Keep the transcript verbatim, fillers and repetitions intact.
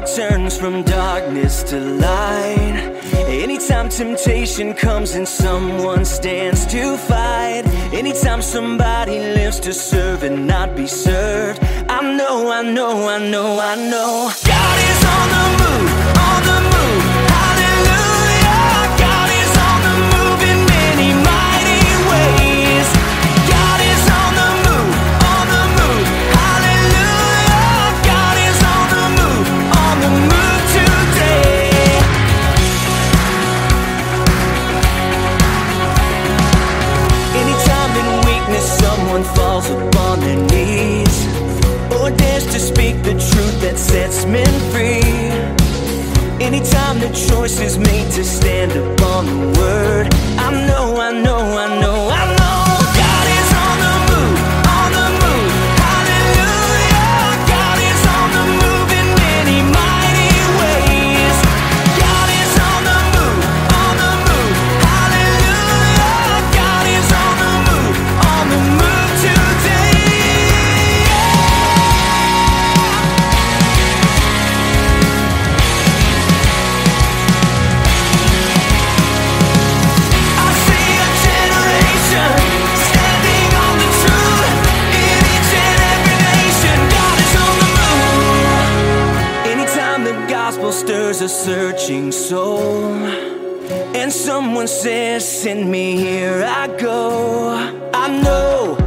heart turns from darkness to light, anytime temptation comes and someone stands to fight, anytime somebody lives to serve and not be served, I know, I know, I know, I know God is on the move, on the move, hallelujah. God is on the move in many mighty ways. God is on the move, on the move, hallelujah. God is on the move, on the move today. Anytime in weakness someone falls upon their knees, or dares to speak the truth that sets men free, anytime the choice is made to stand upon the word, I know, I know, I know, I know God is on the move, on the move, hallelujah. God is on the move in many mighty ways. God is on the move, on the move, hallelujah. God is on the move, on the move today. Stirs a searching soul, and someone says, send me, here I go. I know